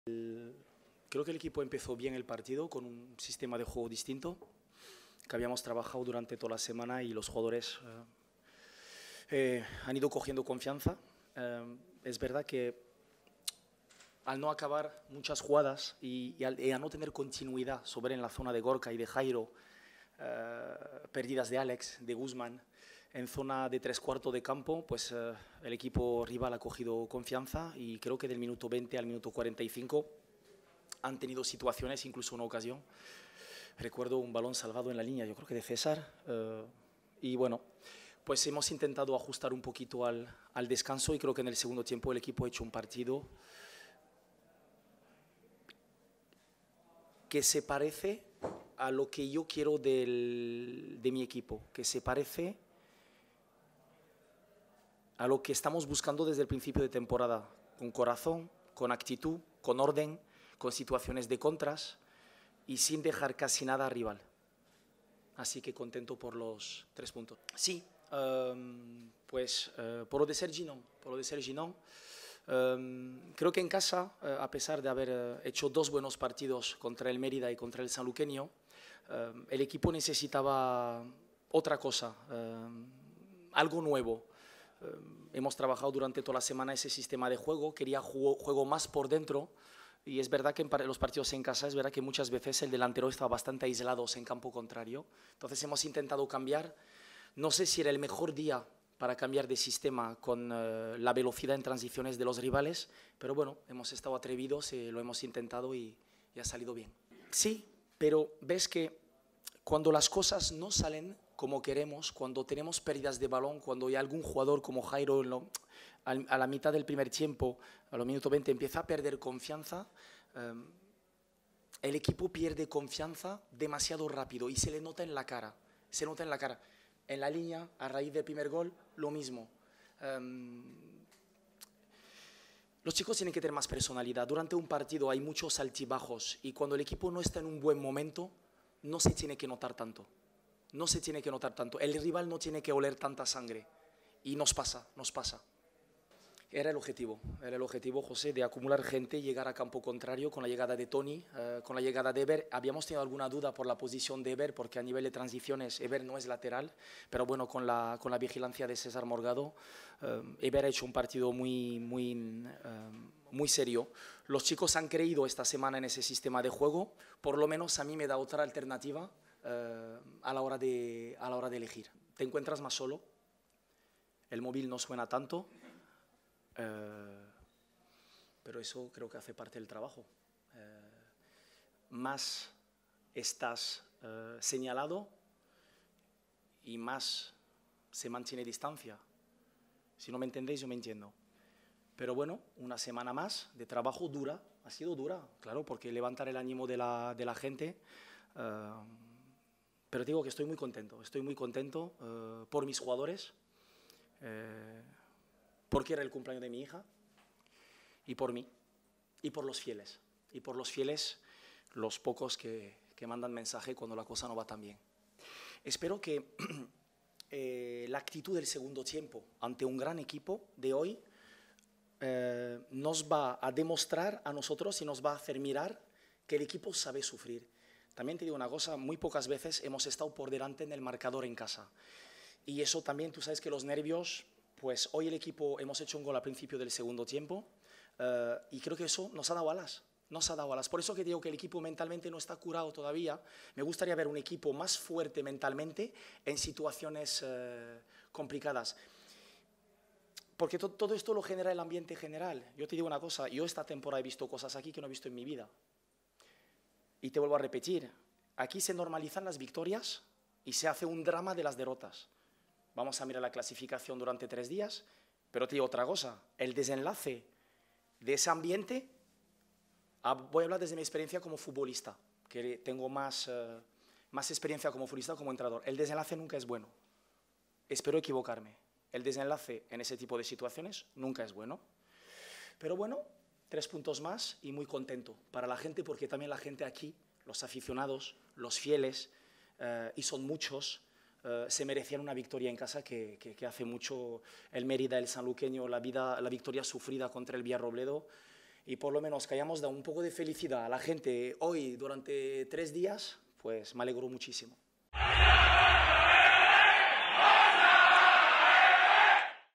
Creo que el equipo empezó bien el partido con un sistema de juego distinto que habíamos trabajado durante toda la semana y los jugadores han ido cogiendo confianza. Es verdad que al no acabar muchas jugadas y a no tener continuidad sobre en la zona de Gorka y de Jairo, pérdidas de Alex, de Guzmán, en zona de tres cuartos de campo, pues el equipo rival ha cogido confianza y creo que del minuto 20 al minuto 45 han tenido situaciones, incluso una ocasión. Recuerdo un balón salvado en la línea, yo creo que de César. Y bueno, pues hemos intentado ajustar un poquito al descanso y creo que en el segundo tiempo el equipo ha hecho un partido que se parece a lo que yo quiero de mi equipo, que se parece a lo que estamos buscando desde el principio de temporada, con corazón, con actitud, con orden, con situaciones de contras y sin dejar casi nada al rival. Así que contento por los 3 puntos. Sí, pues por lo de Serginón, creo que en casa, a pesar de haber hecho 2 buenos partidos contra el Mérida y contra el Sanluqueño, el equipo necesitaba otra cosa, algo nuevo. Hemos trabajado durante toda la semana ese sistema de juego, quería juego más por dentro y es verdad que en los partidos en casa es verdad que muchas veces el delantero estaba bastante aislado en campo contrario, entonces hemos intentado cambiar. No sé si era el mejor día para cambiar de sistema con la velocidad en transiciones de los rivales, pero bueno, hemos estado atrevidos, lo hemos intentado y ha salido bien. Sí, pero ves que cuando las cosas no salen como queremos, cuando tenemos pérdidas de balón, cuando hay algún jugador como Jairo a la mitad del primer tiempo, a los minutos 20, empieza a perder confianza, el equipo pierde confianza demasiado rápido y se le nota en la cara, En la línea, a raíz del primer gol, lo mismo. Los chicos tienen que tener más personalidad. Durante un partido hay muchos altibajos y cuando el equipo no está en un buen momento, no se tiene que notar tanto. El rival no tiene que oler tanta sangre. Y nos pasa. Era el objetivo, José, de acumular gente y llegar a campo contrario con la llegada de Toni, con la llegada de Eber. Habíamos tenido alguna duda por la posición de Eber, porque a nivel de transiciones Eber no es lateral, pero bueno, con la vigilancia de César Morgado, Eber ha hecho un partido muy serio. Los chicos han creído esta semana en ese sistema de juego, por lo menos a mí me da otra alternativa a la hora de elegir. Te encuentras más solo, el móvil no suena tanto, pero eso creo que hace parte del trabajo. Más estás señalado y más se mantiene distancia. Si no me entendéis, yo me entiendo. Pero bueno, una semana más de trabajo dura, ha sido dura, claro, porque levantar el ánimo de la gente. Pero digo que estoy muy contento por mis jugadores, porque era el cumpleaños de mi hija, y por mí, y por los fieles, los pocos que mandan mensaje cuando la cosa no va tan bien. Espero que la actitud del segundo tiempo ante un gran equipo de hoy nos va a demostrar a nosotros y nos va a hacer mirar que el equipo sabe sufrir. También te digo una cosa, muy pocas veces hemos estado por delante en el marcador en casa. Y eso también, tú sabes que los nervios, pues hoy el equipo hemos hecho un gol al principio del segundo tiempo y creo que eso nos ha dado alas. Por eso que digo que el equipo mentalmente no está curado todavía. Me gustaría ver un equipo más fuerte mentalmente en situaciones complicadas. Porque todo esto lo genera el ambiente general. Yo te digo una cosa, yo esta temporada he visto cosas aquí que no he visto en mi vida. Y te vuelvo a repetir, aquí se normalizan las victorias y se hace un drama de las derrotas. Vamos a mirar la clasificación durante 3 días, pero te digo otra cosa, el desenlace de ese ambiente, voy a hablar desde mi experiencia como futbolista, que tengo más experiencia como futbolista como entrenador. El desenlace nunca es bueno. Espero equivocarme. El desenlace en ese tipo de situaciones nunca es bueno. Pero bueno, 3 puntos más y muy contento para la gente, porque también la gente aquí, los aficionados, los fieles, y son muchos, se merecían una victoria en casa que hace mucho el Mérida, el Sanluqueño, la victoria sufrida contra el Villarrobledo, y por lo menos que hayamos dado un poco de felicidad a la gente hoy durante 3 días, pues me alegro muchísimo.